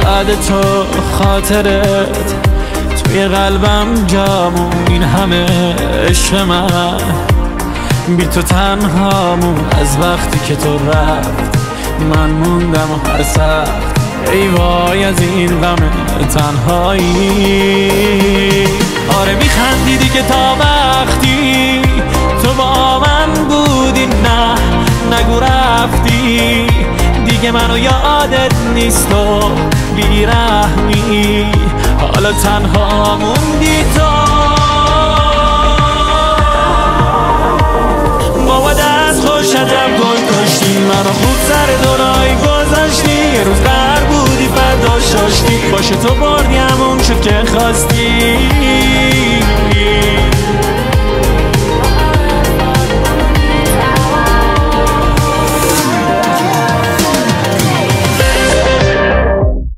بعد تو خاطرت توی قلبم جامون، این همه عشق من بی تو تنهامون. از وقتی که تو رفت من موندم هر سخت، ای وای از این غم تنهایی. آره میخندیدی که تا وقتی تو با من بودی، نه نگو رفتی دیگه منو یادت نیست و بیرحمی، حالا تنها موندی تو. بابا دست خوش عجب گل کاشتی، منو خوب سر دورایی گذاشتی، یه روز قرار بودی فردا شاشتی، باشه تو بردی همون شد که خواستی.